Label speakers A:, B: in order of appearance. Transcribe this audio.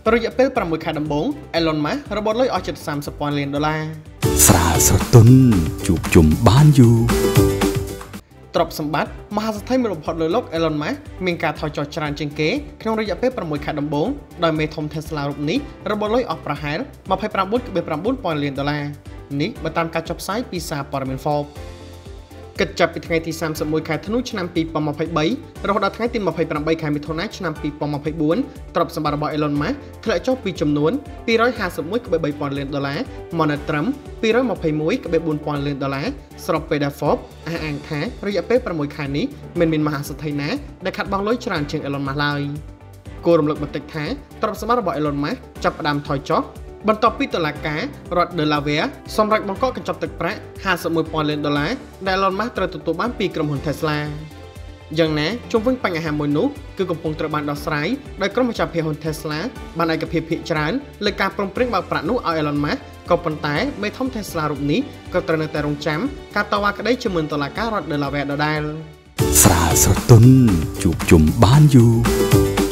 A: ប្រយោជន៍ពេល6ខែដំបូង Elon Musk របត់លុយអស់ជិត$30,000 លាន
B: ស្រាលស្រទន់ជួបជុំបានយូរ
A: ទ្រព្យសម្បត្តិមហាសទ្ធិមួយបំផុតលើលោក Elon Musk មានការថយចុះច្រើនជាងគេក្នុងរយៈពេល6ខែដំបូងដោយមេធំ Tesla រូបនេះរបត់លុយអស់ប្រហែល$29.9 លាននេះបើតាមការចុះផ្សាយពីសារព័ត៌មាន Forbes គិតចាប់ពីថ្ងៃទី31ខែធ្នូឆ្នាំ2023រហូតដល់ថ្ងៃទី28ខែមិថុនាឆ្នាំ2024ទ្រព្យសម្បត្តិរបស់ Elon Musk ធ្លាក់ចុះពីចំនួន$251.3 លានមកនៅត្រឹម$221.4 លានស្របពេលដែល Forbes អះអាងថារយៈពេល6ខែនេះមានមហាសទ្ធិណាដែលខាត់បងលុយច្រើនជាង Elon Musk ឡើយគួររំលឹកបន្តិចថាទ្រព្យសម្បត្តិរបស់ Elon Musk ចាប់ផ្ដើមថយចុះបន្ទាប់ពីតុលាការរដ្ឋ Delaware សម្រេចបង្កកកញ្ចប់ទឹកប្រាក់$51,000 លានដែល Elon Musk ត្រូវទទួលបានពីក្រុមហ៊ុន Tesla យ៉ាងណាជុំវិញបញ្ហាមួយនោះគឺកំពុងត្រូវបានដោះស្រាយដោយក្រុមម្ចាស់ភាគហ៊ុន Tesla បានឯកភាពភាគច្រើនលើការព្រមព្រៀងបើកប្រាក់នោះឲ្យ Elon Musk ក៏ប៉ុន្តែមេធំ Tesla រូបនេះក៏ត្រូវនៅតែរងចាំការតវ៉ាក្តីជាមួយតុលាការរដ្ឋ Delaware ដដែល
B: ស្រាលស្រទន់ជួបជុំបានយូរ